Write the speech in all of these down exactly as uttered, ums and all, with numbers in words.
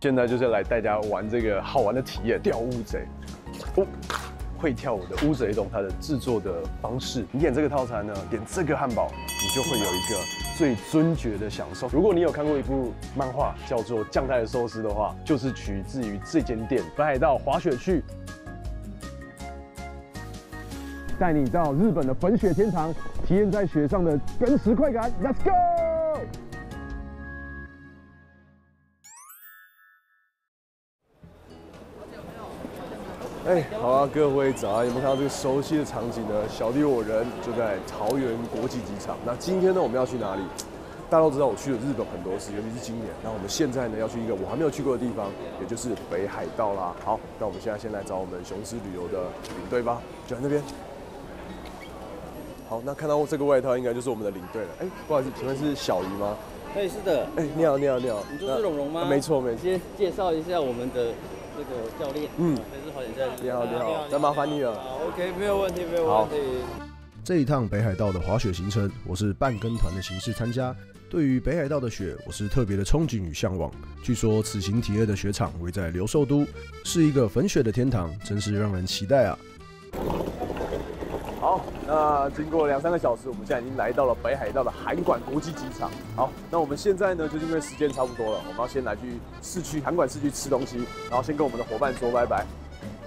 现在就是来带大家玩这个好玩的体验——钓乌贼。哦，会跳舞的乌贼洞，它的制作的方式，你点这个套餐呢，点这个汉堡，你就会有一个最尊爵的享受。如果你有看过一部漫画叫做《酱太的寿司》的话，就是取自于这间店北海道滑雪去。 带你到日本的粉雪天堂，体验在雪上的真实快感。Let's go！ 哎，好啊，各位早安！有没有看到这个熟悉的场景呢？小弟我人就在桃园国际机场。那今天呢，我们要去哪里？大家都知道我去了日本很多次，尤其是今年。那我们现在呢，要去一个我还没有去过的地方，也就是北海道啦。好，那我们现在先来找我们雄狮旅游的领队吧，就在那边。 好，那看到这个外套应该就是我们的领队了。哎，不好意思，请问是小鱼吗？ 对，是的。 哎，你好，你好，你好。 你就是龙龙吗？ 没错，没错。 先介绍一下我们的这个教练。嗯，这是滑雪教练。 你好，你好。那麻烦你了。 好 ，OK， 没有问题，没有问题。 这一趟北海道的滑雪行程，我是半跟团的形式参加。对于北海道的雪，我是特别的憧憬与向往。据说此行体验的雪场位在留寿都，是一个粉雪的天堂，真是让人期待啊！ 好，那经过两三个小时，我们现在已经来到了北海道的函馆国际机场。好，那我们现在呢，就是因为时间差不多了，我们要先来去市区函馆市区吃东西，然后先跟我们的伙伴说拜拜。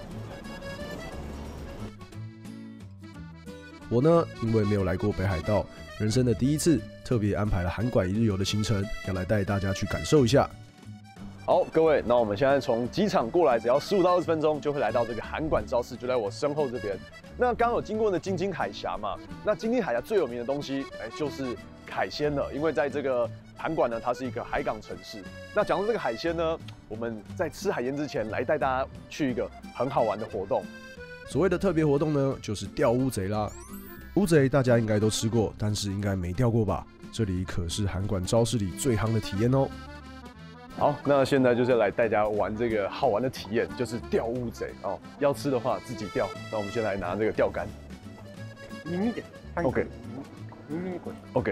我呢，因为没有来过北海道，人生的第一次，特别安排了函馆一日游的行程，要来带大家去感受一下。 好，各位，那我们现在从机场过来，只要十五到二十分钟就会来到这个函馆超市，就在我身后这边。那刚刚有经过的京津海峡嘛？那京津海峡最有名的东西，哎，就是海鲜了。因为在这个函馆呢，它是一个海港城市。那讲到这个海鲜呢，我们在吃海鲜之前，来带大家去一个很好玩的活动。 所谓的特别活动呢，就是钓乌贼啦。乌贼大家应该都吃过，但是应该没钓过吧？这里可是函馆超市里最夯的体验哦。 好，那现在就是来带大家玩这个好玩的体验，就是钓乌贼哦。要吃的话自己钓。那我们先来拿这个钓竿。 耳で。 OK。 耳にこれ。 OK。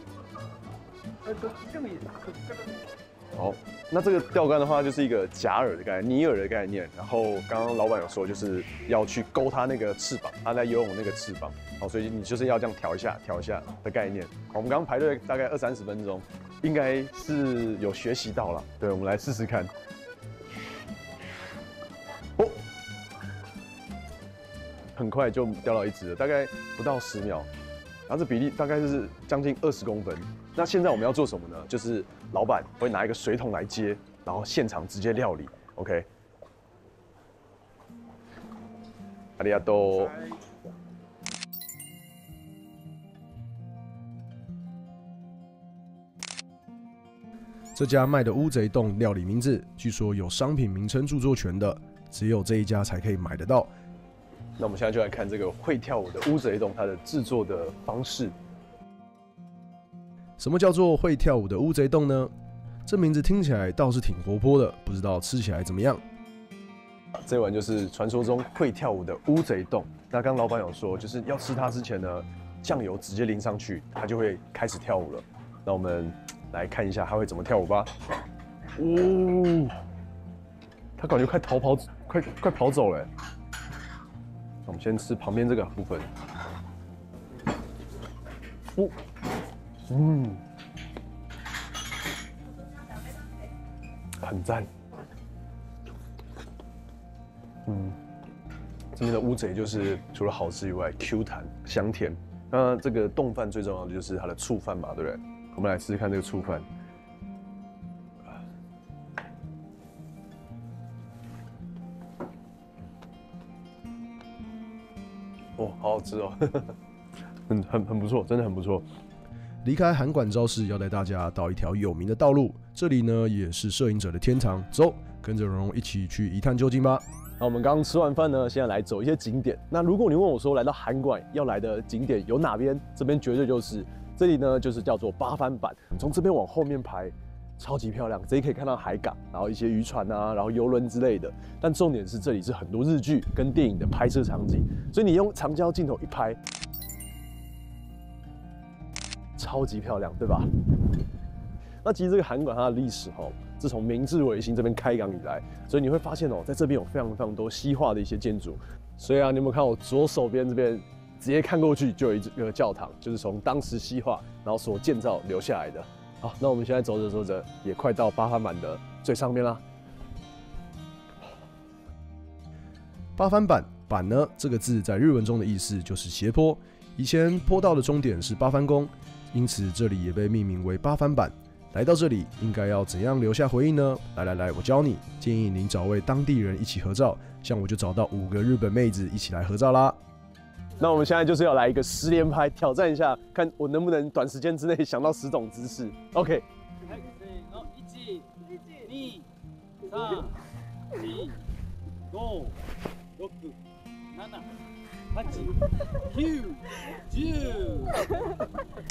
好，那这个钓竿的话，就是一个夹饵的概念，拟饵的概念。然后刚刚老板有说，就是要去勾它那个翅膀，它在游泳那个翅膀。好，所以你就是要这样调一下，调一下的概念。好，我们刚刚排队大概二三十分钟。 应该是有学习到了，对，我们来试试看。哦，很快就钓到一只了，大概不到十秒，然后这比例大概是将近二十公分。那现在我们要做什么呢？就是老板会拿一个水桶来接，然后现场直接料理。OK， ありがとう。 这家卖的乌贼冻料理名字，据说有商品名称著作权的，只有这一家才可以买得到。 那我们现在就来看这个会跳舞的乌贼冻，它的制作的方式。 什么叫做会跳舞的乌贼冻呢？这名字听起来倒是挺活泼的，不知道吃起来怎么样。 这碗就是传说中会跳舞的乌贼冻。那刚刚老板有说，就是要吃它之前呢，酱油直接淋上去，它就会开始跳舞了。那我们 来看一下他会怎么跳舞吧。哦，他感觉快逃跑，快快跑走了。那我们先吃旁边这个部分。哦，嗯，很赞。嗯，这边的乌贼就是除了好吃以外 ，Q 弹香甜。那这个冻饭最重要的就是它的醋饭嘛，对不对？ 我们来试试看这个醋饭。哦，好好吃哦，很很很不错，真的很不错。 离开函馆超市，要带大家到一条有名的道路，这里呢也是摄影者的天堂。走，跟着荣荣一起去一探究竟吧。 那我们刚刚吃完饭呢，现在来走一些景点。那如果你问我说来到函馆要来的景点有哪边？这边绝对就是。 这里呢，就是叫做八幡坂，从这边往后面排，超级漂亮。这里可以看到海港，然后一些渔船啊，然后游轮之类的。但重点是这里是很多日剧跟电影的拍摄场景，所以你用长焦镜头一拍，超级漂亮，对吧？那其实这个函馆它的历史哈， 自从明治维新这边开港以来，所以你会发现哦，在这边有非常非常多西化的一些建筑。所以啊，你有没有看我左手边这边，直接看过去就有一个教堂，就是从当时西化然后所建造留下来的。好，那我们现在走着走着，也快到八幡坂的最上面啦。 八幡坂，坂呢这个字在日文中的意思就是斜坡。以前坡道的终点是八幡宫，因此这里也被命名为八幡坂。来到这里应该要怎样留下回忆呢？来来来，我教你。建议您找位当地人一起合照，像我就找到五个日本妹子一起来合照啦。 那我们现在就是要来一个十连拍，挑战一下，看我能不能短时间之内想到十种姿势。OK。一、二、三、四、五、六、七、八、九、十。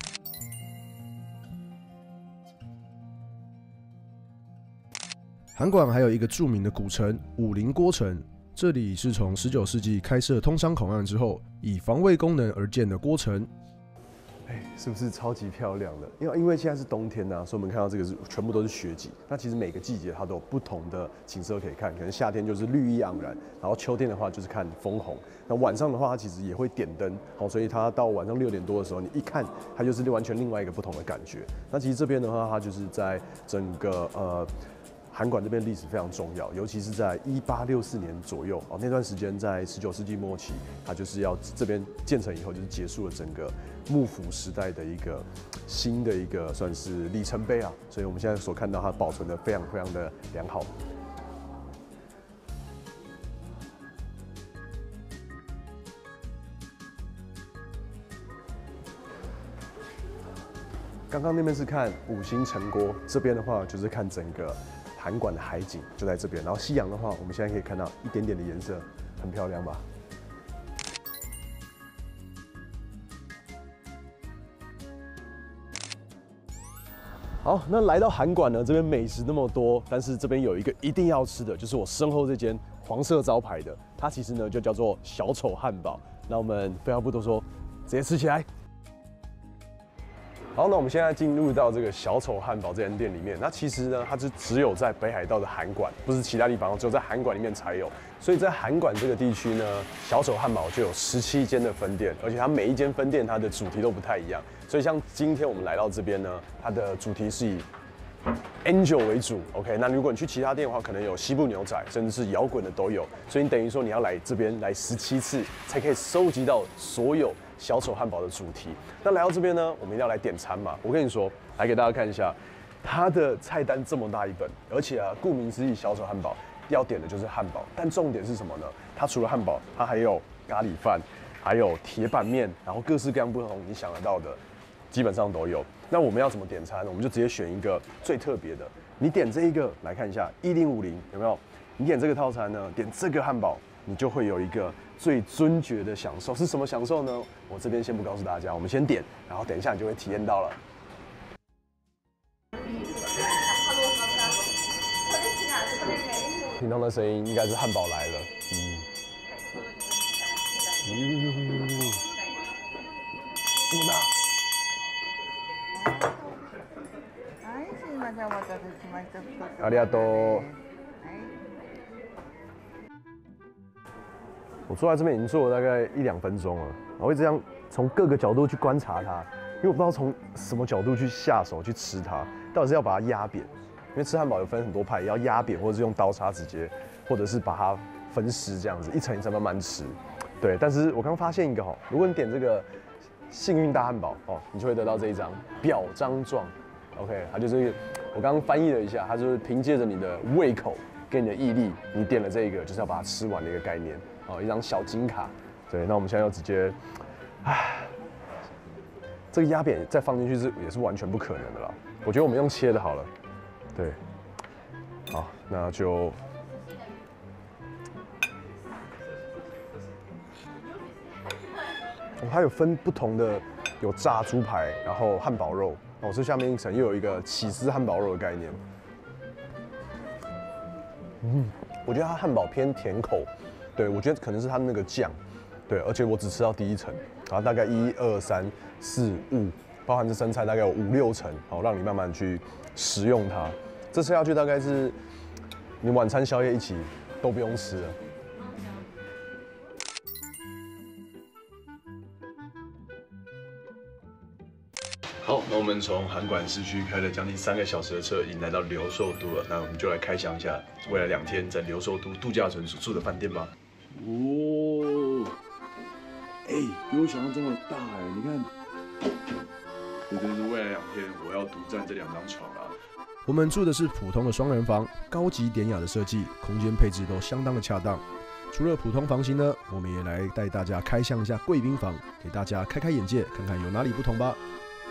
函馆还有一个著名的古城武林郭城，这里是从十九世纪开设通商口岸之后，以防卫功能而建的郭城。 哎，是不是超级漂亮的？因为因为现在是冬天呐、啊，所以我们看到这个是全部都是雪景。那其实每个季节它都有不同的景色可以看，可能夏天就是绿意盎然，然后秋天的话就是看枫红。那晚上的话，它其实也会点灯，好，所以它到晚上六点多的时候，你一看它就是完全另外一个不同的感觉。那其实这边的话，它就是在整个呃。函馆这边历史非常重要，尤其是在一八六四年左右哦，那段时间在十九世纪末期，它就是要这边建成以后，就是结束了整个幕府时代的一个新的一个算是里程碑啊。所以我们现在所看到它保存的非常非常的良好。刚刚那边是看五星城郭，这边的话就是看整个函馆的海景，就在这边。然后夕阳的话，我们现在可以看到一点点的颜色，很漂亮吧？好，那来到函馆呢，这边美食那么多，但是这边有一个一定要吃的，就是我身后这间黄色招牌的，它其实呢就叫做小丑汉堡。那我们废话不多说，直接吃起来。好，那我们现在进入到这个小丑汉堡这间店里面。那其实呢，它是只有在北海道的函馆，不是其他地方，只有在函馆里面才有。所以在函馆这个地区呢，小丑汉堡就有十七间的分店，而且它每一间分店它的主题都不太一样。所以像今天我们来到这边呢，它的主题是以 Angel 为主 ，OK。那如果你去其他店的话，可能有西部牛仔，甚至是摇滚的都有。所以你等于说你要来这边来十七次，才可以收集到所有小丑汉堡的主题。那来到这边呢，我们一定要来点餐嘛。我跟你说，来给大家看一下，它的菜单这么大一本，而且啊，顾名思义，小丑汉堡要点的就是汉堡。但重点是什么呢？它除了汉堡，它还有咖喱饭，还有铁板面，然后各式各样不同你想得到的，基本上都有。那我们要怎么点餐？我们就直接选一个最特别的。你点这一个来看一下，一零五零有没有？你点这个套餐呢，点这个汉堡，你就会有一个最尊爵的享受。是什么享受呢？我这边先不告诉大家，我们先点，然后等一下你就会体验到了。听到那声音，应该是汉堡来了。嗯。嗯。这么大。ありがとう。我坐在这边已经坐了大概一两分钟了，我会这样从各个角度去观察它，因为我不知道从什么角度去下手去吃它，到底是要把它压扁，因为吃汉堡有分很多派，要压扁或者是用刀叉直接，或者是把它分尸这样子，一层一层慢慢吃。对，但是我刚发现一个哈，如果你点这个幸运大汉堡哦，你就会得到这一张表彰状。OK， 它就是我刚刚翻译了一下，它就是凭借着你的胃口跟你的毅力，你点了这个就是要把它吃完的一个概念哦，一张小金卡。对，那我们现在要直接，唉，这个压扁再放进去是也是完全不可能的啦。我觉得我们用切的好了，对，好，那就。哦，它有分不同的，有炸猪排，然后汉堡肉。哦，这下面一层又有一个起司汉堡肉的概念。嗯，我觉得它汉堡偏甜口，对我觉得可能是它那个酱，对，而且我只吃到第一层，然后大概一二三四五，包含这生菜大概有五六层，好，让你慢慢去食用它。 这吃下去大概是你晚餐、宵夜一起都不用吃了。好，那我们从函馆市区开了将近三个小时的车，已经来到留寿都了。那我们就来开箱一下未来两天在留寿都度假村所住的饭店吧。哦，哎、欸，比我想象中的大哎、欸！你看，这就是未来两天我要独占这两张床啊。 我们住的是普通的双人房，高级典雅的设计，空间配置都相当的恰当。除了普通房型呢，我们也来带大家开箱一下贵宾房，给大家开开眼界，看看有哪里不同吧。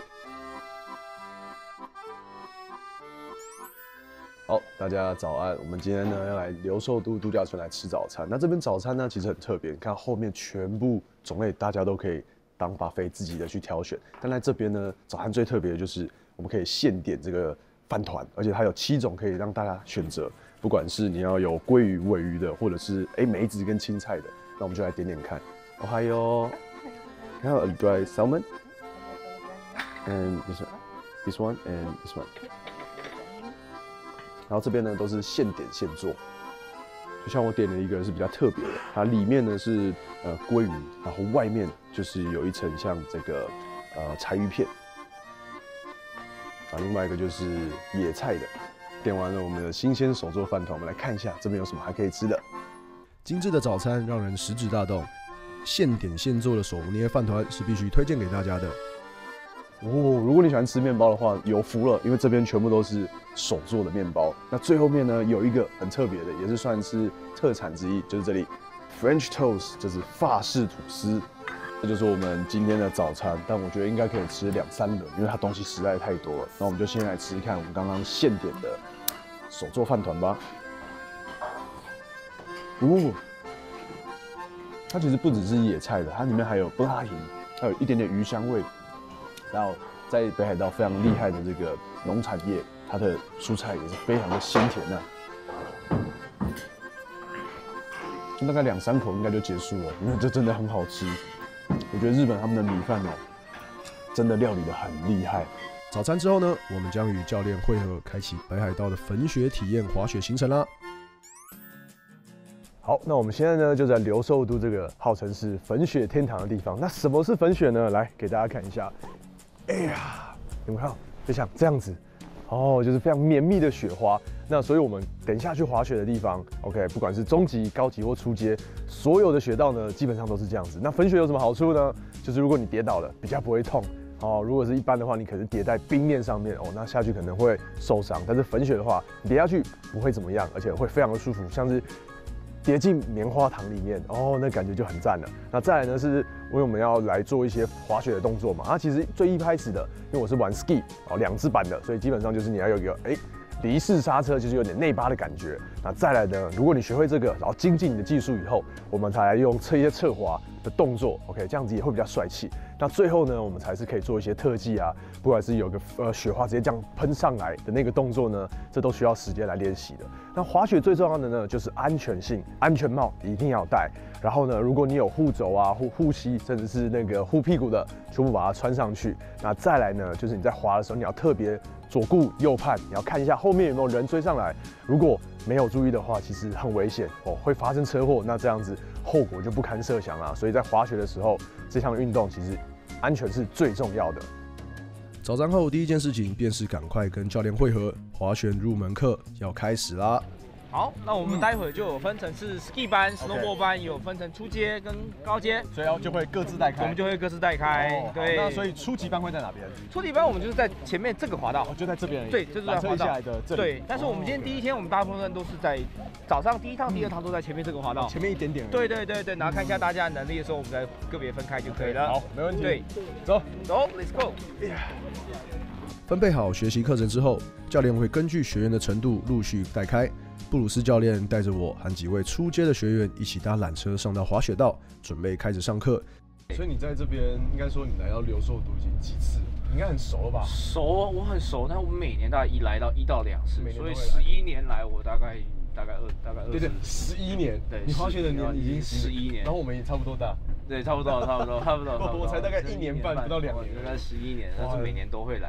好，大家早安。我们今天呢要来留寿都度假村来吃早餐。那这边早餐呢其实很特别，你看后面全部种类大家都可以当 buffet 自己的去挑选。但在这边呢，早餐最特别的就是我们可以现点这个饭团，而且它有七种可以让大家选择，不管是你要有鲑鱼、鲔鱼的，或者是哎梅子跟青菜的，那我们就来点点看。哦，还有还有 dry salmon and this one, this one and this one。然后这边呢都是现点现做，就像我点了一个是比较特别的，它里面呢是呃鲑鱼，然后外面就是有一层像这个呃柴鱼片，啊，另外一个就是野菜的。点完了我们的新鲜手做饭团，我们来看一下这边有什么还可以吃的。 精致的早餐让人食指大动，现点现做的手捏饭团是必须推荐给大家的。 哦，如果你喜欢吃面包的话，有福了，因为这边全部都是手做的面包。那最后面呢，有一个很特别的，也是算是特产之一，就是这里 French toast， 就是法式吐司。这就是我们今天的早餐，但我觉得应该可以吃两三轮，因为它东西实在太多了。那我们就先来吃吃看我们刚刚现点的手做饭团吧。哦，它其实不只是野菜的，它里面还有布拉提，还有一点点鱼香味。然后在北海道非常厉害的这个农产业，它的蔬菜也是非常的鲜甜呐、啊。就大概两三口应该就结束了，因为这真的很好吃。我觉得日本他们的米饭哦，真的料理得很厉害。 早餐之后呢，我们将与教练会合，开启北海道的粉雪体验滑雪行程啦。 好，那我们现在呢就在留寿都这个号称是粉雪天堂的地方。那什么是粉雪呢？来给大家看一下。哎呀，有没有看到？就像这样子，哦，就是非常绵密的雪花。那所以我们等一下去滑雪的地方 ，OK， 不管是中级、高级或初阶，所有的雪道呢基本上都是这样子。那粉雪有什么好处呢？就是如果你跌倒了，比较不会痛。哦，如果是一般的话，你可能跌在冰面上面，哦，那下去可能会受伤。但是粉雪的话，你跌下去不会怎么样，而且会非常的舒服，像是跌进棉花糖里面，哦，那感觉就很赞了。那再来呢，是因为我们要来做一些滑雪的动作嘛。啊，其实最一开始的，因为我是玩 ski 哦，两只板的，所以基本上就是你要有一个哎离式刹车，就是有点内八的感觉。那再来呢，如果你学会这个，然后精进你的技术以后，我们才来用侧一些侧滑的动作 ，OK， 这样子也会比较帅气。那最后呢，我们才是可以做一些特技啊，不管是有个呃雪花直接这样喷上来的那个动作呢，这都需要时间来练习的。那滑雪最重要的呢，就是安全性，安全帽一定要戴。然后呢，如果你有护肘啊、护护膝，甚至是那个护屁股的，全部把它穿上去。那再来呢，就是你在滑的时候，你要特别左顾右盼，你要看一下后面有没有人追上来。如果没有注意的话，其实很危险哦，会发生车祸。那这样子后果就不堪设想啦。所以在滑雪的时候，这项运动其实安全是最重要的。 早餐后第一件事情便是赶快跟教练会合，滑雪入门课要开始啦。 好，那我们待会就有分成是 ski 班、snowboard 班，有分成初阶跟高阶， 所以要就会各自带开， 我们就会各自带开。 哦、 对， 那所以初级班会在哪边？ 初级班我们就是在前面这个滑道， 哦、就在这边而已。 对，就是在滑道下来的这里。 对，但是我们今天第一天，我们大部分都是在早上第一趟、第二趟都在前面这个滑道， 前面一点点。 对对对对，然后看一下大家的能力的时候，我们再个别分开就可以了。 好，没问题。 对， 走走 ，Let's go。 分配好学习课程之后，教练会根据学员的程度陆续带开。布鲁斯教练带着我和几位初阶的学员一起搭缆车上到滑雪道，准备开始上课。 所以你在这边应该说你来到留寿都已经几次了？你应该很熟了吧？ 熟，我很熟，但我每年大概一来到一到两次，所以十一年来我大概大概二大概二十。 对对，十一年。对，你滑雪的年已经十一年，然后我们也差不多大。 对，差不多，差不多，差不多，差不多。 我才大概一年半，不到两年， 大概十一年，但是每年都会来。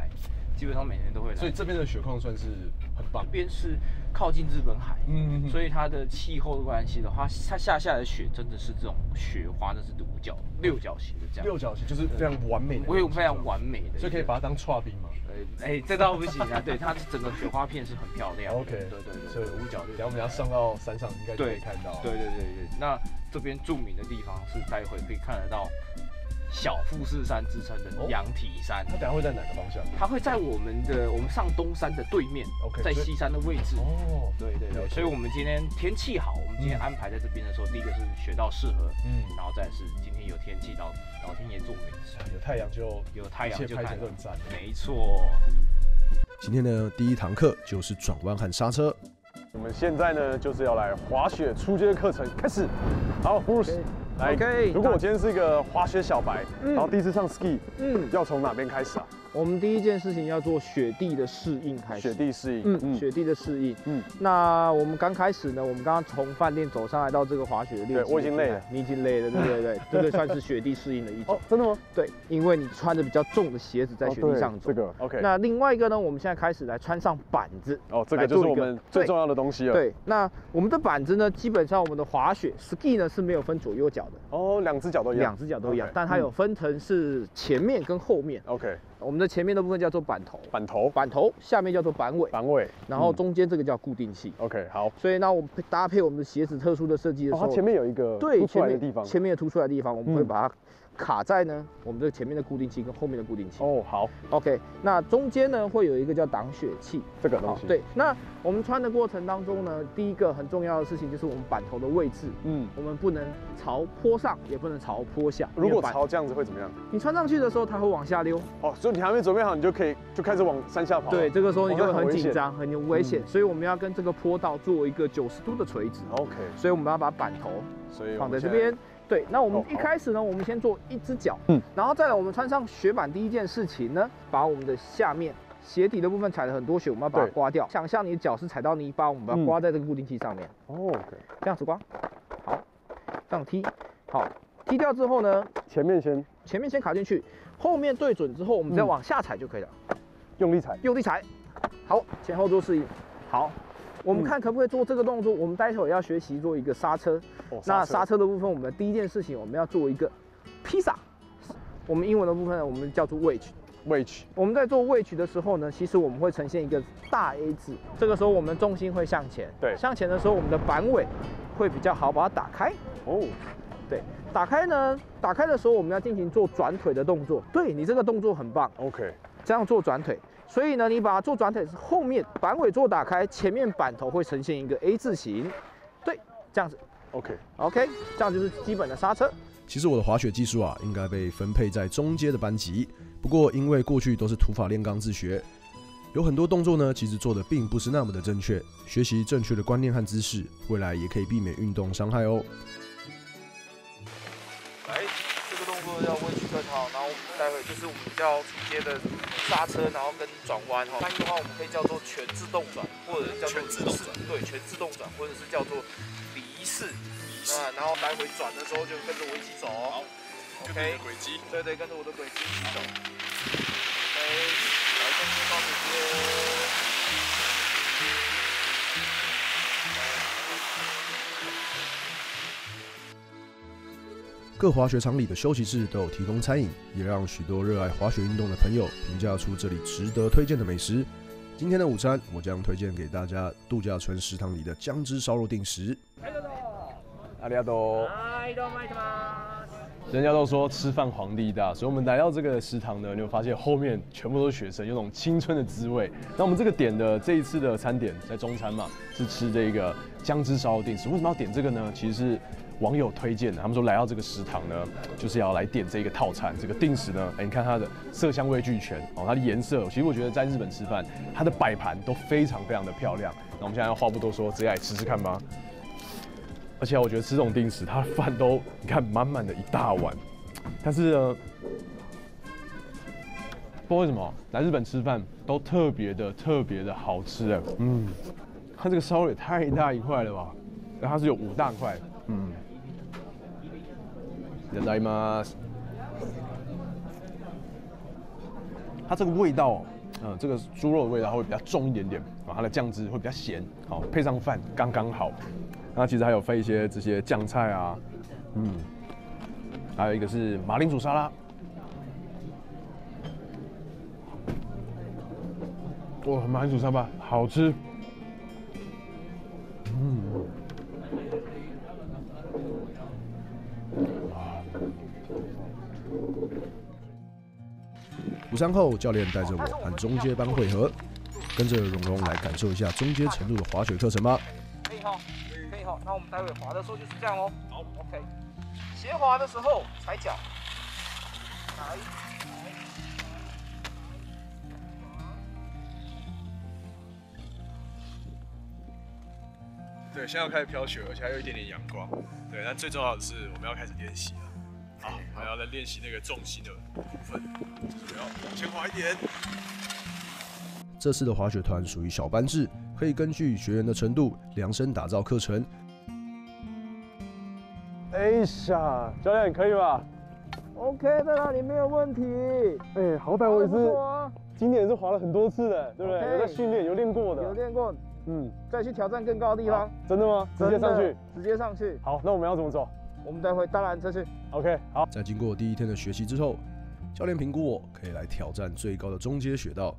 基本上每年都会来。 所以这边的雪况算是很棒。 这边是靠近日本海， 嗯， 所以它的气候的关系的话，它下下来的雪真的是这种雪花，那是五角、六角形的这样。 六角形就是非常完美的， 我有非常完美的， 所以可以把它当刨冰嘛。 哎、欸，这倒不行啊，对，它整个雪花片是很漂亮。 OK， 对对对， 所以五角，等下我们要上到山上应该就可以看到。 对对对对，那这边著名的地方是待会可以看得到小富士山之称的羊蹄山。 它等下会在哪个方向？ 它会在我们的我们上东山的对面 ，OK， 在西山的位置。 哦， 对对对，所以我们今天天气好，我们今天安排在这边的时候，第一个是雪道适合，嗯，然后再是今天有天气到，老天爷做美事， 有太阳就有太阳就看都很赞。 没错。 今天的第一堂课就是转弯和刹车。 我们现在呢就是要来滑雪初阶课程开始。好 ，Bruce， 来， OK， 如果我今天是一个滑雪小白， 嗯、 然后第一次上 ski， 嗯， 要从哪边开始啊？ 我们第一件事情要做雪地的适应开始。 雪地适应， 嗯，嗯雪地的适应。 嗯， 那我们刚开始呢，我们刚刚从饭店走上来到这个滑雪的练习， 对我已经累了， 你已经累了，对对对，这个算是雪地适应的一种。 哦，真的吗？ 对，因为你穿着比较重的鞋子在雪地上走。 哦、这个 OK。 那另外一个呢，我们现在开始来穿上板子。 哦，这个就是我们最重要的东西了。 对，那我们的板子呢，基本上我们的滑雪 ski 呢是没有分左右脚的。 哦，两只脚都一样。 两只脚都一样， okay, 但它有分成是前面跟后面。 OK。 我们的前面的部分叫做板头， 板头， 板头下面叫做板尾， 板尾， 然后中间这个叫固定器。 嗯、OK， 好。 所以呢，我们搭配我们的鞋子特殊的设计的时候， 哦、它前面有一个对凸出来的地方， 前面有凸出来的地方，我们会把它卡在呢我们这个前面的固定器跟后面的固定器。 哦，好。 OK， 那中间呢会有一个叫挡雪器， 这个东西。 对，那我们穿的过程当中呢，第一个很重要的事情就是我们板头的位置，嗯，我们不能朝坡上，也不能朝坡下。 如果朝这样子会怎么样？ 你穿上去的时候，它会往下溜。 哦，所以你还没准备好，你就可以就开始往山下跑。 对，这个时候你就会很紧张，很危险，所以我们要跟这个坡道做一个九十度的垂直。 OK， 所以我们要把板头放在这边。对，那我们一开始呢，我们先做一只脚，嗯，然后再来我们穿上雪板，第一件事情呢，把我们的下面鞋底的部分踩了很多雪，我们要把它刮掉。想象你的脚是踩到泥巴，我们把它刮在这个固定器上面。 哦 ，OK， 这样子刮，好，这样踢，好，踢掉之后呢， 前面先前面先卡进去，后面对准之后，我们再往下踩就可以了， 用力踩， 用力踩，好，前后做适应，好。我们看可不可以做这个动作？我们待会要学习做一个刹车。哦、那刹车的部分，我们的第一件事情，我们要做一个披萨。我们英文的部分，我们叫做 wedge。wedge。我们在做 wedge 的时候呢，其实我们会呈现一个大 A 字。这个时候，我们重心会向前。 对。 向前的时候，我们的板尾会比较好，把它打开。哦。对。打开呢，打开的时候，我们要进行做转腿的动作。对你这个动作很棒。 OK。 这样做转腿。所以呢，你把它做转腿是后面板尾做打开，前面板头会呈现一个 A 字形，对，这样子 ，OK OK， 这样就是基本的刹车。 其实我的滑雪技术啊，应该被分配在中阶的班级，不过因为过去都是土法炼钢自学，有很多动作呢，其实做的并不是那么的正确。学习正确的观念和姿势，未来也可以避免运动伤害哦。 来，这个动作要位置更好，然后我们待会就是我们比较初阶的刹车，然后跟转弯哈。翻译的话，我们可以叫做全自动转，或者叫做离式，对，全自动转，或者是叫做离式。那然后来回转的时候就跟着我一起走。好 ，OK， 轨迹，对对，跟着我的轨迹一起走。OK， 来，中间放水接。 各滑雪场里的休息室都有提供餐饮，也让许多热爱滑雪运动的朋友评价出这里值得推荐的美食。今天的午餐，我将推荐给大家度假村食堂里的姜汁烧肉定食。 阿里亚多，人家都说吃饭皇帝大，所以我们来到这个食堂呢，你会发现后面全部都是学生，有种青春的滋味。那我们这个点的这一次的餐点在中餐嘛，是吃这个姜汁烧肉定食。为什么要点这个呢？其实是网友推荐的，他们说来到这个食堂呢，就是要来点这个套餐。这个定食呢，哎，你看它的色香味俱全哦，它的颜色，其实我觉得在日本吃饭，它的摆盘都非常非常的漂亮。那我们现在要话不多说，直接来吃吃看吧。而且我觉得吃这种定食，它的饭都你看满满的一大碗，但是呢，不知道为什么来日本吃饭都特别的特别的好吃哎，嗯，它这个烧肉也太大一块了吧，然后它是有五大块，嗯。いただきます。它这个味道嗯，这个猪肉的味道会比较重一点点，啊，它的酱汁会比较咸，好，配上饭刚刚好。那其实还有配一些这些酱菜啊，嗯，还有一个是马铃薯沙拉。哇，马铃薯沙拉好吃。嗯。 午餐后，教练带着我和中阶班会合，跟着蓉蓉来感受一下中阶程度的滑雪课程吧。 可以哈，可以哈。那我们待会滑的时候就是这样哦。好 ，OK。斜滑的时候踩脚，来， 对，现在要开始飘雪，而且还有一点点阳光。对，但最重要的是我们要开始练习了。好，还要再练习那个重心的部分，就是要往前滑一点。 这次的滑雪团属于小班制，可以根据学员的程度量身打造课程。 哎呀，教练可以吧 ？OK 的啦，你没有问题。 哎，好歹我也是， 啊、 今年也是滑了很多次的，对不对？ Okay, 有在训练，有练过的。 有练过。 嗯， 再去挑战更高的地方。 真的吗？直接上去？ 直接上去。 好，那我们要怎么走？ 我们待会搭缆车去。 OK， 好。 在经过第一天的学习之后，教练评估我可以来挑战最高的中阶雪道。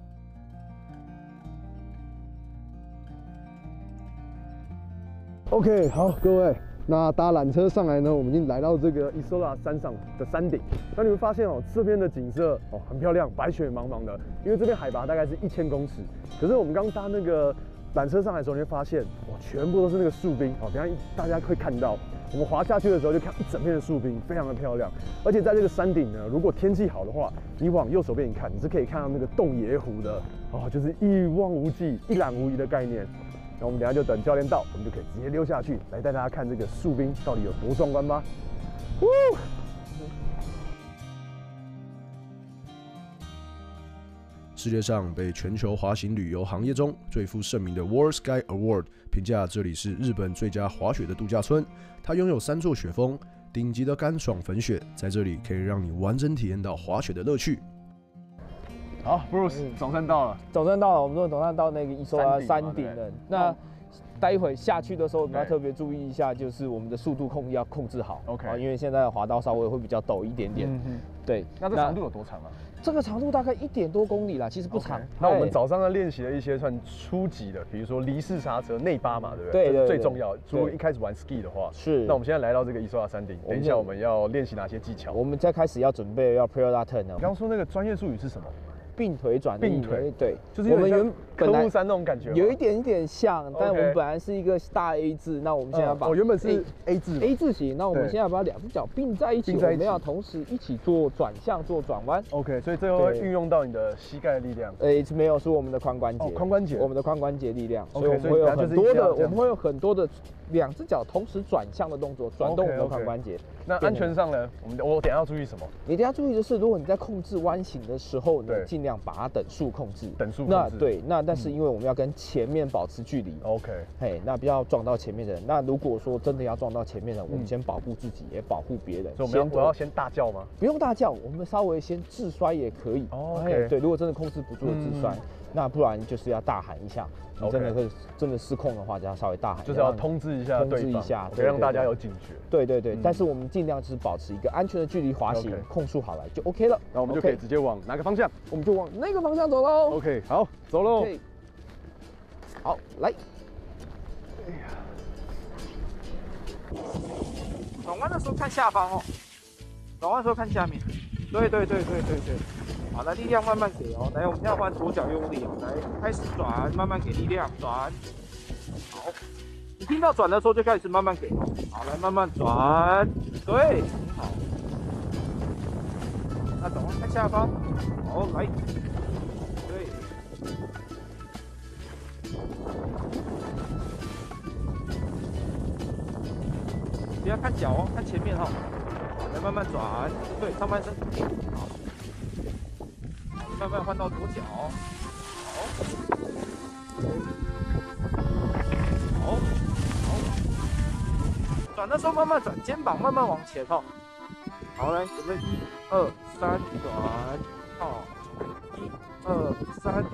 OK， 好，各位，那搭缆车上来呢，我们已经来到这个 Isola 山上的山顶。那你会发现哦，这边的景色哦很漂亮，白雪茫茫的。因为这边海拔大概是一千公尺，可是我们刚搭那个缆车上来的时候，你会发现哇，全部都是那个树冰哦。等一下大家会看到，我们滑下去的时候就看一整片的树冰，非常的漂亮。而且在这个山顶呢，如果天气好的话，你往右手边一看，你是可以看到那个洞爷湖的哦，就是一望无际、一览无遗的概念。那我们等一下就等教练到，我们就可以直接溜下去，来带大家看这个树冰到底有多壮观吧。呜！ 世界上被全球滑行旅游行业中最负盛名的 World Sky Award 评价这里是日本最佳滑雪的度假村。它拥有三座雪峰，顶级的干爽粉雪，在这里可以让你完整体验到滑雪的乐趣。 好 ，Bruce， 总算到了， 总算到了，我们终于总算到那个伊索拉山顶了。那待会下去的时候，我们要特别注意一下，就是我们的速度控要控制好。 OK， 因为现在的滑道稍微会比较陡一点点。嗯对， 那这长度有多长啊？ 这个长度大概一点多公里啦，其实不长。Okay, 那我们早上要练习的一些算初级的，比如说离式刹车、内八嘛，对不对？ 对对对， 最重要。如果一开始玩 ski 的话， 是。 那我们现在来到这个伊索拉山顶，等一下我们要练习哪些技巧？ 我们在开始要准备要 Priola turn 了。 你刚刚说那个专业术语是什么？ 并腿转并腿， 对， 就是我们原科目三那种感觉， 有一点一点像，但我们本来是一个大 A 字，那我们现在把哦原本是 A 字 A 字形，那我们现在把两只脚并在一起，我们要同时一起做转向做转弯。 OK， 所以最后会运用到你的膝盖的力量。 诶，没有，是我们的髋关节， 髋关节， 我们的髋关节力量。 OK， 所以我们会有很多的，我们会有很多的两只脚同时转向的动作，转动我们的髋关节。 那安全上呢？我们我等下要注意什么？ 你等下注意的是，如果你在控制弯行的时候，你尽量把它等速控制。 等速控制。 那对，那但是因为我们要跟前面保持距离。 OK。 嘿，那不要撞到前面的人。那如果说真的要撞到前面的人，我们先保护自己，也保护别人。 所以我们要我要先大叫吗？ 不用大叫，我们稍微先自摔也可以。 哦。 对，如果真的控制不住的自摔，那不然就是要大喊一下。你真的会真的失控的话，就要稍微大喊， 就是要通知一下， 通知一下， 对，让大家有警觉。 对对对，但是我们尽量就是保持一个安全的距离滑行，控速好来就 OK 了。 那我们就可以直接往哪个方向？ 我们就往那个方向走喽。 OK， 好，走喽。 好，来。 哎呀，转弯的时候看下方哦，转弯的时候看下面。对对对对对对。好，来力量慢慢给哦。来，我们现在换左脚用力哦。来，开始转，慢慢给力量转。好，你听到转的时候就开始慢慢给哦。好，来慢慢转。对，很好。那转弯看下方。好，来。对。不要看脚哦，看前面哈、哦。来，慢慢转。对，上半身。好。慢慢换到左脚，好，好，好，转的时候慢慢转，肩膀慢慢往前哈。好，来，准备一二三，转，好，一二三。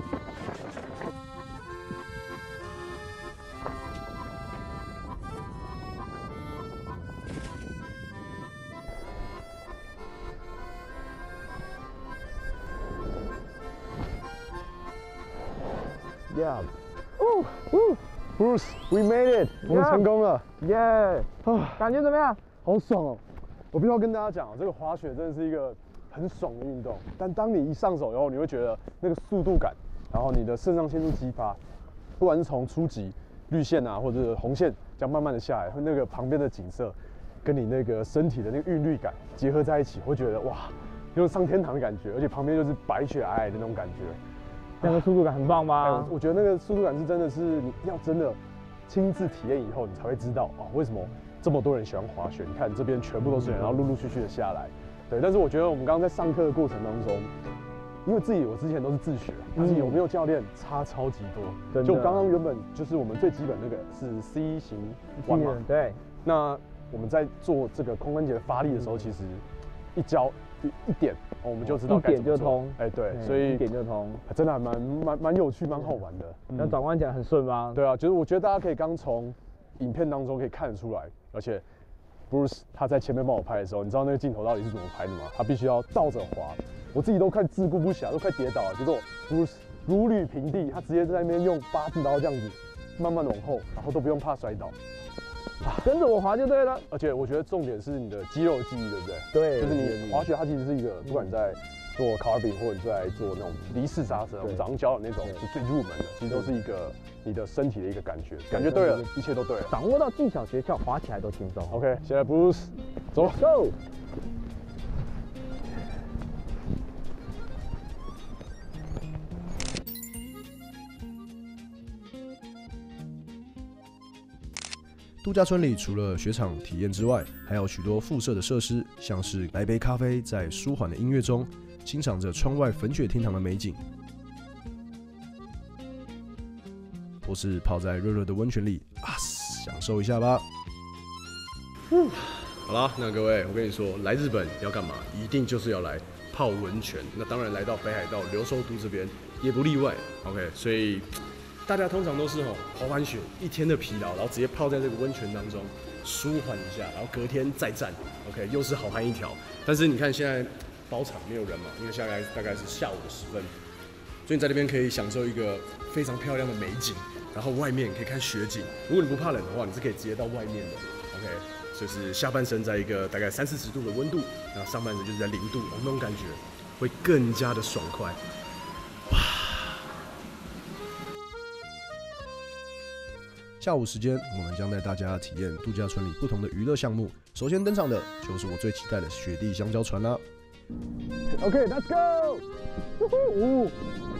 Yeah. 哦哦 ，Bruce, we made it， 我们成功了， 耶！ 啊， 感觉怎么样？ 好爽哦！我必须要跟大家讲，这个滑雪真的是一个很爽的运动。但当你一上手以后，你会觉得那个速度感，然后你的肾上腺素激发，不管是从初级绿线啊，或者是红线这样慢慢的下来，那个旁边的景色，跟你那个身体的那个韵律感结合在一起，会觉得哇，有上天堂的感觉，而且旁边就是白雪皑皑的那种感觉。 那个速度感很棒吧？ 哎，我我觉得那个速度感是真的是你要真的亲自体验以后，你才会知道哦，为什么这么多人喜欢滑雪。你看这边全部都是人，然后陆陆续续的下来。对，但是我觉得我们刚刚在上课的过程当中，因为自己我之前都是自学，但是有没有教练差超级多。就刚刚原本就是我们最基本那个是 C 型弯嘛， 对。 那我们在做这个髋关节的发力的时候，其实一教一点，我们就知道一点就通。 哎，对，所以一点就通， 真的还蛮蛮蛮有趣，蛮好玩的。 那转弯起来很顺吗？ 对啊，就是我觉得大家可以刚从影片当中可以看得出来，而且 Bruce 他在前面帮我拍的时候，你知道那个镜头到底是怎么拍的吗？他必须要倒着滑，我自己都快自顾不暇，都快跌倒了。结果 Bruce 如履平地，他直接在那边用八字刀这样子慢慢往后，然后都不用怕摔倒。 跟着我滑就对了。 而且我觉得重点是你的肌肉记忆，对不对？ 对， 就是你滑雪，它其实是一个，不管你在做 carving 或者你在做那种离式刹车，我们早上教的那种是最入门的，其实都是一个你的身体的一个感觉，感觉对了，一切都对了。 掌握到技巧诀窍，滑起来都轻松。 OK， 现在 Bruce 走 ，Go。 度假村里除了雪场体验之外，还有许多附设的设施，像是来杯咖啡，在舒缓的音乐中欣赏着窗外粉雪天堂的美景，或是泡在热热的温泉里啊，享受一下吧。好啦，那各位，我跟你说，来日本要干嘛？一定就是要来泡温泉。那当然，来到北海道留寿都这边也不例外。OK， 所以大家通常都是吼滑完雪一天的疲劳，然后直接泡在这个温泉当中舒缓一下，然后隔天再战。OK， 又是好汉一条。但是你看现在包场没有人嘛，因为现在大概是下午的时分，所以你在这边可以享受一个非常漂亮的美景，然后外面可以看雪景。如果你不怕冷的话，你是可以直接到外面的。OK， 就是下半身在一个大概三四十度的温度，然后上半身就是在零度，那种感觉会更加的爽快。下午时间，我们将带大家体验度假村里不同的娱乐项目。首先登场的就是我最期待的雪地香蕉船啦。 OK，Let's go！ 呜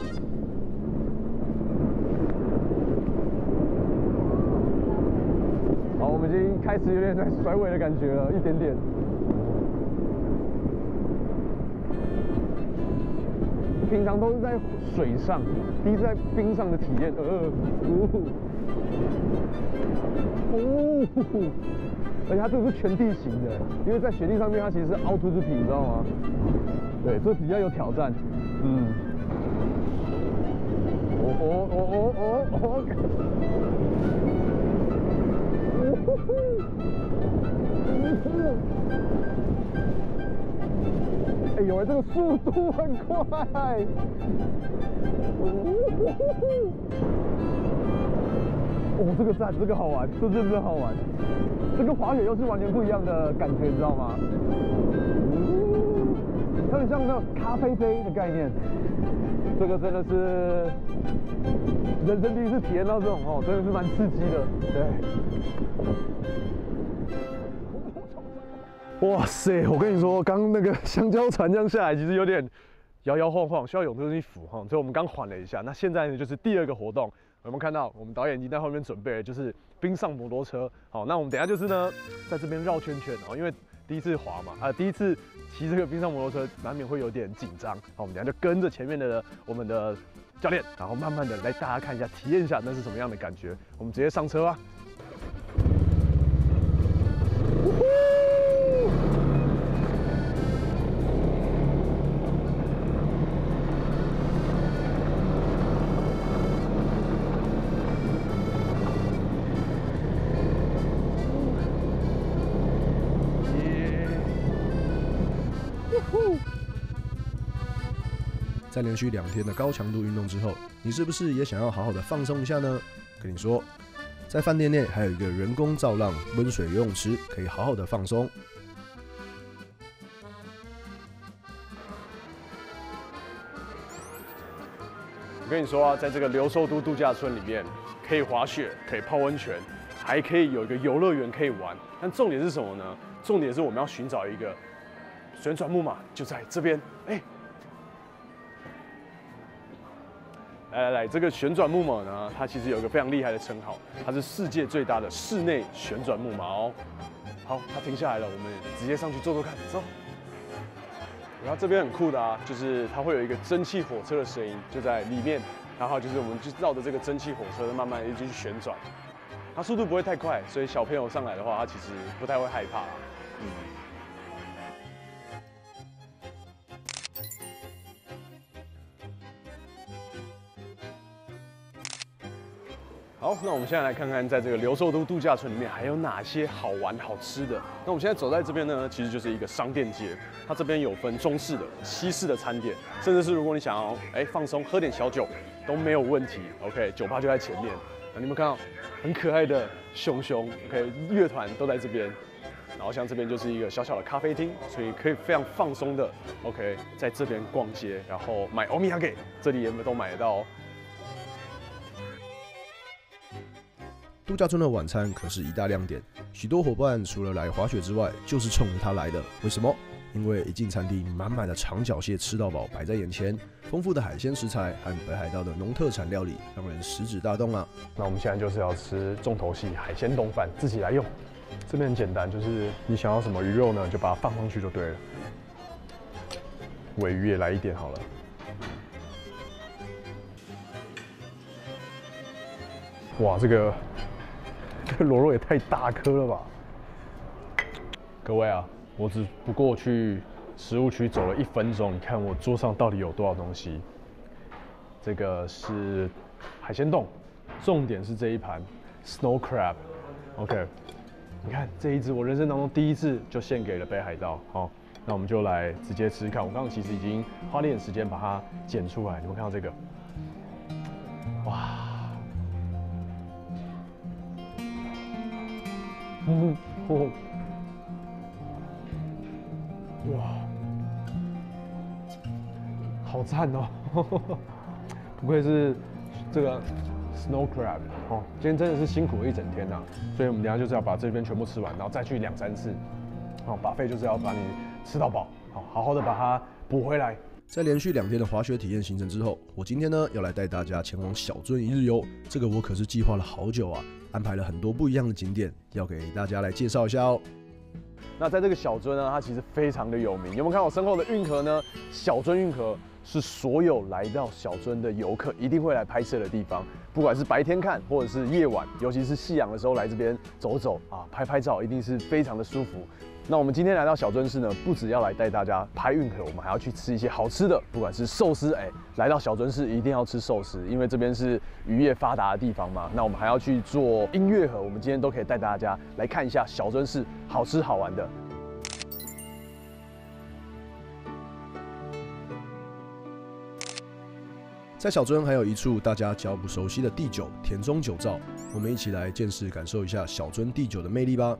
好，我们已经开始有点在甩尾的感觉了，一点点。平常都是在水上，第一次在冰上的体验，呃，呜。哦，而且它这个是全地形的，因为在雪地上面它其实是凹凸不平，你知道吗？对，这比较有挑战。嗯。哦哦哦哦哦哦！哎呦，这个速度很快。哦，这个赞，这个好玩，这真的好玩。这跟滑雪又是完全不一样的感觉，你知道吗？有点像那种咖啡杯的概念。这个真的是人生第一次体验到这种哦，真的是蛮刺激的。对。哇塞，我跟你说，刚刚那个香蕉船这样下来，其实有点摇摇晃晃，需要有东西扶哈，所以我们刚缓了一下。那现在呢，就是第二个活动。有没有看到我们导演已经在后面准备了，就是冰上摩托车。好，那我们等一下就是呢，在这边绕圈圈哦，因为第一次滑嘛，啊、呃，第一次骑这个冰上摩托车，难免会有点紧张。好，我们等一下就跟着前面的我们的教练，然后慢慢的来大家看一下，体验一下那是什么样的感觉。我们直接上车吧。 在连续两天的高强度运动之后，你是不是也想要好好的放松一下呢？跟你说，在饭店内还有一个人工造浪温水游泳池，可以好好的放松。 我跟你说啊，在这个留寿都度假村里面，可以滑雪，可以泡温泉，还可以有一个游乐园可以玩。但重点是什么呢？重点是我们要寻找一个旋转木马，就在这边。哎，来来来，这个旋转木马呢，它其实有一个非常厉害的称号，它是世界最大的室内旋转木马哦。好，它停下来了，我们直接上去坐坐看，走。然后这边很酷的啊，就是它会有一个蒸汽火车的声音，就在里面。然后就是我们就绕着这个蒸汽火车慢慢一直去旋转，它速度不会太快，所以小朋友上来的话，他其实不太会害怕啦。嗯。好，那我们现在来看看，在这个留寿都度假村里面还有哪些好玩好吃的。那我们现在走在这边呢，其实就是一个商店街。它这边有分中式的、西式的餐点，甚至是如果你想要哎放松喝点小酒都没有问题。OK， 酒吧就在前面。那你们看到很可爱的熊熊 ，OK， 乐团都在这边。然后像这边就是一个小小的咖啡厅，所以可以非常放松的 OK， 在这边逛街，然后买欧米亚给，这里也都买得到哦。 度假村的晚餐可是一大亮点，许多伙伴除了来滑雪之外，就是冲着它来的。为什么？因为一进餐厅，满满的长脚蟹吃到饱摆在眼前，丰富的海鲜食材和北海道的农特产料理，让人食指大动啊！ 那我们现在就是要吃重头戏海鲜冻饭，自己来用。这边很简单，就是你想要什么鱼肉呢，就把它放上去就对了。尾鱼也来一点好了。哇，这个这个螺肉也太大颗了吧！各位啊，我只不过去食物区走了一分钟，你看我桌上到底有多少东西？这个是海鲜冻，重点是这一盘 snow crab。OK， 你看这一只，我人生当中第一次就献给了北海道。好，那我们就来直接吃吃看。我刚刚其实已经花了点时间把它剪出来，你们看到这个，哇！嗯，哦，哇，好赞哦！不愧是这个 snow crab 哦，今天真的是辛苦了一整天呐、啊，所以我们等一下就是要把这边全部吃完，然后再去两三次，哦，把费就是要把你吃到饱，好，好好的把它补回来。 在连续两天的滑雪体验行程之后，我今天呢要来带大家前往小樽一日游。这个我可是计划了好久啊，安排了很多不一样的景点，要给大家来介绍一下哦。 那在这个小樽呢，它其实非常的有名。有没有看我身后的运河呢？小樽运河是所有来到小樽的游客一定会来拍摄的地方，不管是白天看或者是夜晚，尤其是夕阳的时候来这边走走啊，拍拍照，一定是非常的舒服。那我们今天来到小樽市呢，不只要来带大家拍运河，我们还要去吃一些好吃的，不管是寿司，哎，来到小樽市一定要吃寿司，因为这边是渔业发达的地方嘛。那我们还要去做音乐盒，我们今天都可以带大家来看一下小樽市好吃好玩的。 在小樽还有一处大家较不熟悉的地酒田中酒造，我们一起来见识感受一下小樽地酒的魅力吧。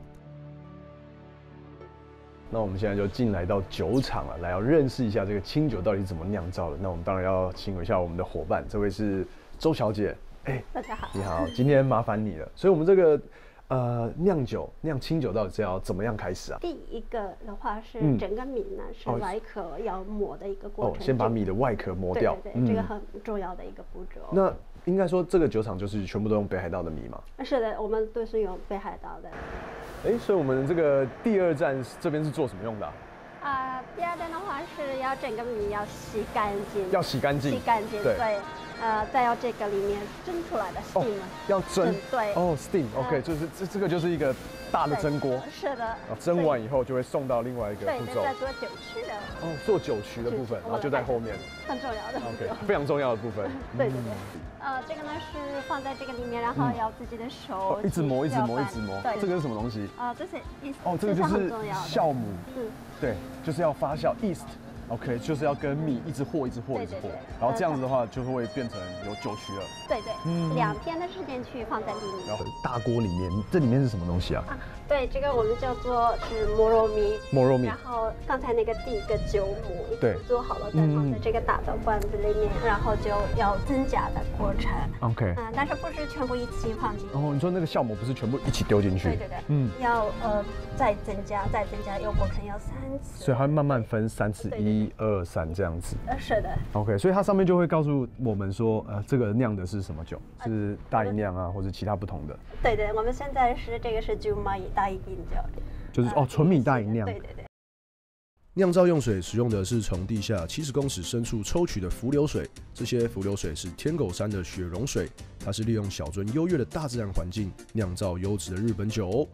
那我们现在就进来到酒厂了，来要认识一下这个清酒到底是怎么酿造的。那我们当然要请一下我们的伙伴，这位是周小姐。哎、欸， 大家好， 你好，今天麻烦你了。所以我们这个呃酿酒酿清酒到底是要怎么样开始啊？ 第一个的话是整个米呢、嗯、是外壳要磨的一个过程。哦， 先把米的外壳磨掉。 对对对、嗯，这个很重要的一个步骤。 那应该说这个酒厂就是全部都用北海道的米吗？ 是的，我们都是用北海道的。 哎，所以我们这个第二站这边是做什么用的啊？ 啊、呃，第二站的话是要整个米要洗干净， 要洗干净， 洗干净，对，对呃，再要这个里面蒸出来的 steam，、哦、 要蒸， 对， 哦 steam，OK，、okay, 就是这这个就是一个大的蒸锅， 是的， 然后蒸完以后就会送到另外一个步骤， 对，在做酒曲的， 哦，做酒曲的部分，然后就在后面， 很重要的 ，OK， 非常重要的部分， 对对对。呃，这个呢是放在这个里面，然后要自己的手、 哦、一直磨，一直磨，一直磨。 对， 这个是什么东西？ 啊、呃，这是 yeast。 哦，这个就是酵母。 嗯， 对，就是要发酵 yeast。 OK， 就是要跟米一直和，一直和，一直和，然后这样子的话就会变成有酒曲了。 对对，嗯，两天的时间去放在里面。 然后大锅里面，这里面是什么东西啊？啊， 对，这个我们叫做是摩肉米。 摩肉米。 然后刚才那个第一个酒母已对经做好了，再放在这个大的罐子里面，然后就要增加的过程。OK。嗯，但是不是全部一起放进去。哦， 你说那个酵母不是全部一起丢进去？ 对对对。嗯。要呃再增加，再增加，有过程要三次。 所以它会慢慢分三次，一二三这样子。 呃，是的。 OK， 所以它上面就会告诉我们说，呃，这个酿的是什么酒，是大吟酿啊，或者其他不同的。 对对，我们现在是这个是酒米大吟酒， 就是哦纯米大吟酿。 对对对。 酿造用水使用的是从地下七十公尺深处抽取的浮流水，这些浮流水是天狗山的雪融水，它是利用小樽优越的大自然环境酿造优质的日本酒哦。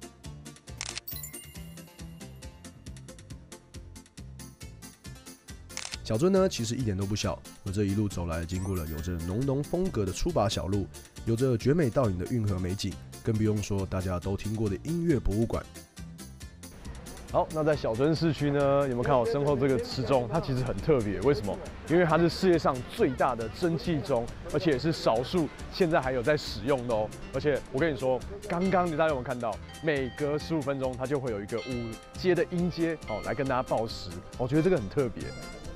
小樽呢，其实一点都不小，而这一路走来，经过了有着浓浓风格的粗把小路，有着绝美倒影的运河美景，更不用说大家都听过的音乐博物馆。 好，那在小樽市区呢，有没有看我身后这个池中？它其实很特别，为什么？因为它是世界上最大的蒸汽钟，而且也是少数现在还有在使用的哦。而且我跟你说，刚刚大家有没有看到，每隔十五分钟它就会有一个五阶的音阶哦，来跟大家报时。我觉得这个很特别。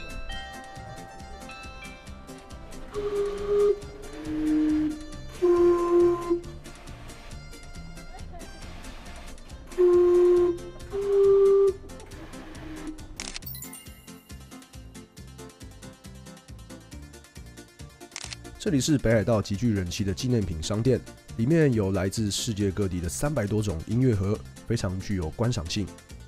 这里是北海道极具人气的纪念品商店，里面有来自世界各地的三百多种音乐盒，非常具有观赏性。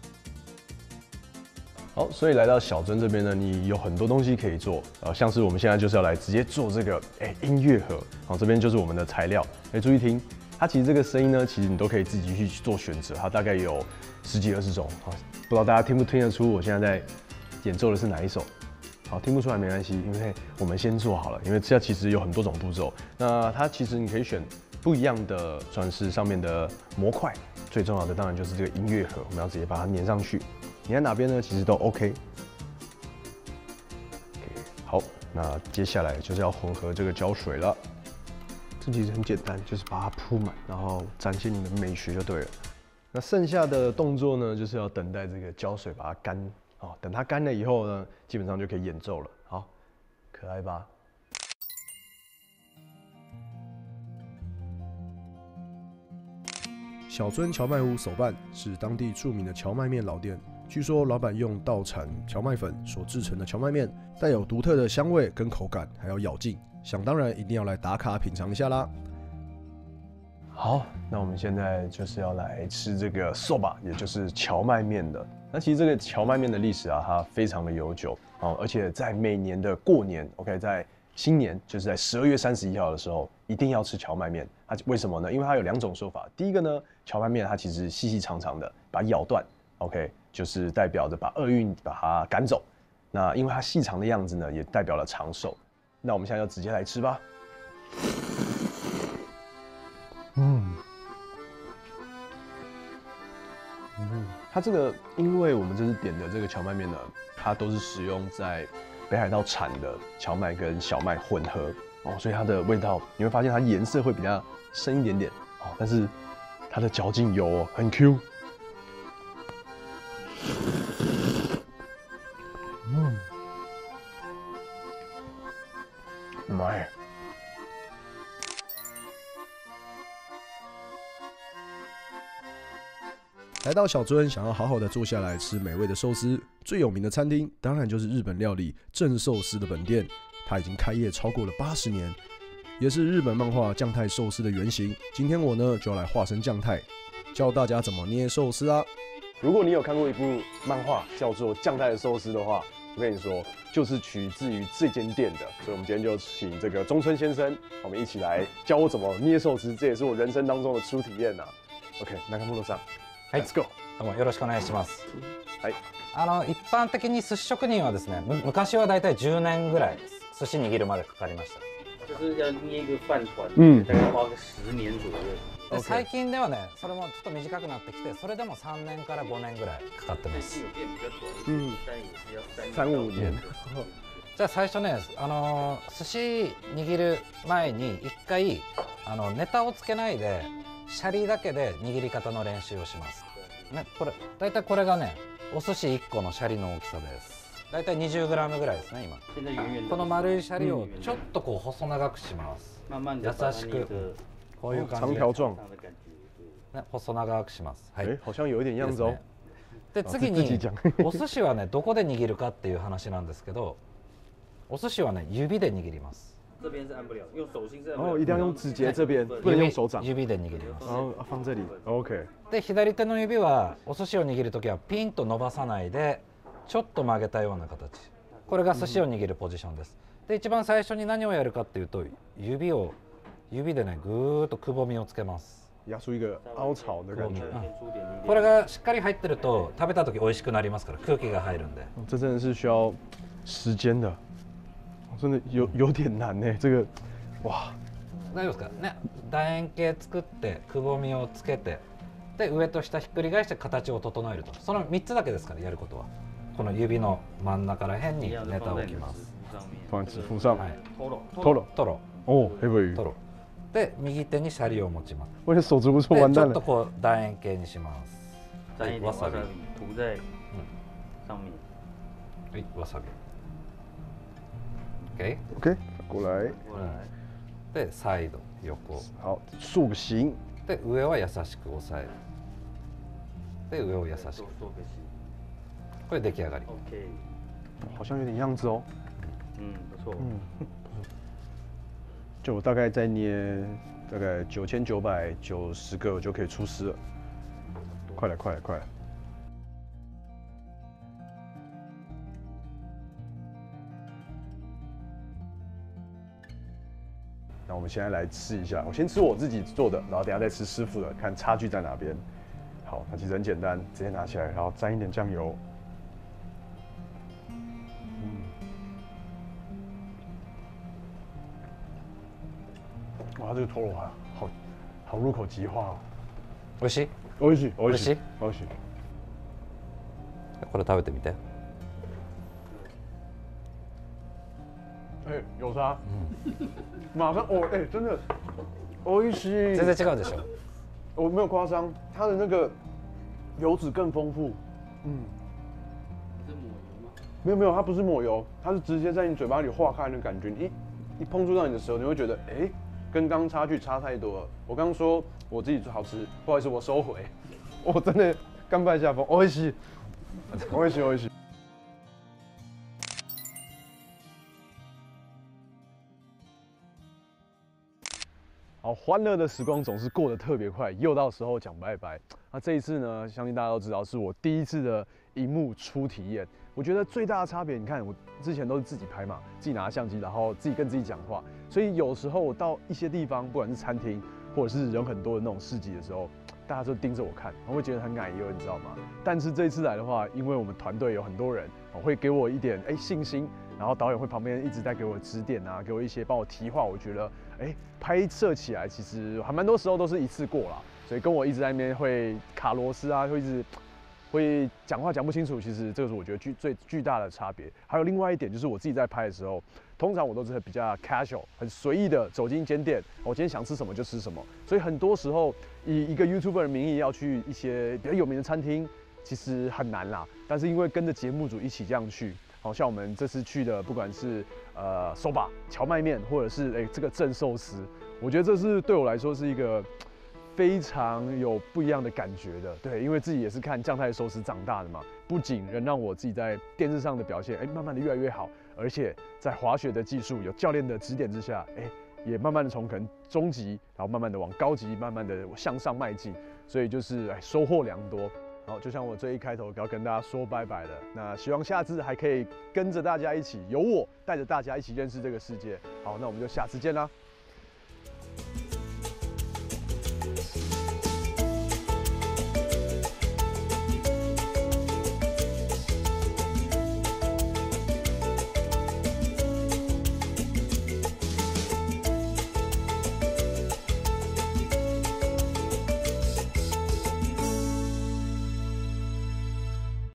好，所以来到小樽这边呢，你有很多东西可以做，呃，像是我们现在就是要来直接做这个，哎、欸，音乐盒，好，这边就是我们的材料，哎、欸，注意听，它其实这个声音呢，其实你都可以自己去做选择，它大概有十几二十种，好，不知道大家听不听得出我现在在演奏的是哪一首？好，听不出来没关系，因为我们先做好了，因为这其实有很多种步骤，那它其实你可以选不一样的算是上面的模块，最重要的当然就是这个音乐盒，我们要直接把它粘上去。你在哪边呢？其实都 OK。好，那接下来就是要混合这个胶水了。这其实很简单，就是把它铺满，然后展现你的美学就对了。那剩下的动作呢，就是要等待这个胶水把它干，哦，等它干了以后呢，基本上就可以演奏了。好，可爱吧？ 小樽荞麦屋手办是当地著名的荞麦面老店。据说老板用稻产荞麦粉所制成的荞麦面，带有独特的香味跟口感，还有咬劲，想当然一定要来打卡品尝一下啦。 好，那我们现在就是要来吃这个 soba， 也就是荞麦面的。那其实这个荞麦面的历史啊，它非常的悠久哦，而且在每年的过年 ，OK， 在新年就是在十二月三十一号的时候，一定要吃荞麦面。它为什么呢？因为它有两种说法。第一个呢，荞麦面它其实细细长长的，把它咬断 ，OK， 就是代表着把厄运把它赶走。那因为它细长的样子呢，也代表了长寿。那我们现在就直接来吃吧。嗯，嗯，它这个，因为我们这次点的这个荞麦面呢，它都是使用在北海道产的荞麦跟小麦混合哦，所以它的味道你会发现它颜色会比较深一点点哦，但是它的嚼劲有哦，很 Q。嗯，妈呀！ 来到小樽，想要好好的坐下来吃美味的寿司，最有名的餐厅当然就是日本料理正寿司的本店。它已经开业超过了八十年，也是日本漫画酱太寿司的原型。今天我呢就要来化身酱太，教大家怎么捏寿司啊！ 如果你有看过一部漫画叫做《酱太的寿司》的话，我跟你说，就是取自于这间店的。所以我们今天就请这个中村先生，我们一起来教我怎么捏寿司，这也是我人生当中的初体验呐。OK， 中村さん。 はい、 Let's go。 どうもよろしくお願いします。 はい。 あの一般的に寿司職人はですね、昔はだいたいじゅうねんぐらい寿司握るまでかかりました。 就是要捏一个饭团， 嗯大概花个十年左右。 で最近ではね、それもちょっと短くなってきて、それでもさんねんからごねんぐらいかかってます。 有变比较短， 嗯， 但也是要三三五年。 じゃあ最初ね、あの寿司握る前に一回あのネタをつけないでシャリだけで握り方の練習をします。ね、これだいたいこれがね、お寿司いっこのシャリの大きさです。だいたい にじゅうグラム ぐらいですね今。この丸いシャリをちょっとこう細長くします。優しくこういう感じで。 長条状。 ね、細長くします。 はい。好像有一点样子哦。 で次にお寿司はねどこで握るかっていう話なんですけど、お寿司はね指で握ります。 这边是按不了，用手心是按不哦， 了。 一定要用指节这边，不能用手掌。 指で握ります。 然后放这里。OK。 で左手の指はお寿司を握るときはピンと伸ばさないでちょっと曲げたような形。これが寿司を握るポジションです。で一番最初に何をやるかっていうと指を指でねぐーっとくぼみをつけます。 压出一个凹槽的感觉。 これがしっかり入ってると食べた時美味しくなりますから空気が入るんで。 这真的是需要时间的，真的有有点難呢。这个，哇。 大丈夫ですかね。楕円形作ってくぼみをつけて、で上と下ひっくり返して形を整えると。そのみっつだけですからやることは。この指の真ん中ら辺にネタを置きます。 放在指腹上。 はい。 トロ。 トロ。トロ。 哦，黑鮪鱼。 トロ。で右手にシャリを持ちます。 我的手足不错， で完蛋了。 ちょっとこう楕円形にします。 沾一点わさび涂在上面。 はい、わさび。OK。 OK，过来。 过来。 でサイド横。 好，塑形。 で上は優しく押さえる。で上を優しく。これ出来上がり。 OK。 好像有点样子哦。 嗯，不错。 嗯。就我大概再捏大概九千九百九十个，我就可以出师了。快来快来快来！那我们现在来吃一下，我先吃我自己做的，然后等下再吃师傅的，看差距在哪边。好，那其实很简单，直接拿起来，然后沾一点酱油。哇，这个托罗啊，好好入口即化哦。 美味しい？ 美味しい。美味しい。 美味しい。 これ食べてみて。 哎，有差。嗯。马上哦，哎，真的，美味しい。 全然違うでしょ。 我没有夸张，它的那个油脂更丰富。嗯。 是抹油吗？ 没有没有，它不是抹油，它是直接在你嘴巴里化开的感觉。你一一碰触到你的时候，你会觉得，哎。跟刚差距差太多了。我刚说我自己最好吃，不好意思，我收回。我真的甘拜下风，美味しい，美味しい，美味しい。好，欢乐的时光总是过得特别快，又到时候讲拜拜。那这一次呢，相信大家都知道，是我第一次的荧幕初体验。我觉得最大的差别，你看我之前都是自己拍嘛，自己拿相机，然后自己跟自己讲话，所以有时候我到一些地方，不管是餐厅或者是人很多的那种市集的时候，大家就盯着我看，我会觉得很矮油，你知道吗？但是这一次来的话，因为我们团队有很多人，会给我一点哎信心，然后导演会旁边一直在给我指点啊，给我一些帮我提话，我觉得哎拍摄起来其实还蛮多时候都是一次过啦，所以跟我一直在那边会卡螺丝啊，会一直。会讲话讲不清楚，其实这个是我觉得巨最巨大的差别。还有另外一点就是我自己在拍的时候，通常我都是比较 casual， 很随意的走进一间店，我今天想吃什么就吃什么。所以很多时候以一个 YouTuber 的名义要去一些比较有名的餐厅，其实很难啦。但是因为跟着节目组一起这样去，好像我们这次去的不管是呃 soba 荞麦面，或者是哎这个正寿司，我觉得这是对我来说是一个。非常有不一样的感觉的，对，因为自己也是看酱太寿司长大的嘛，不仅能让我自己在电视上的表现，哎，慢慢的越来越好，而且在滑雪的技术有教练的指点之下，哎，也慢慢的从可能中级，然后慢慢的往高级，慢慢的向上迈进，所以就是哎收获良多。好，就像我最一开头要跟大家说拜拜了，那希望下次还可以跟着大家一起，由我带着大家一起认识这个世界。好，那我们就下次见啦。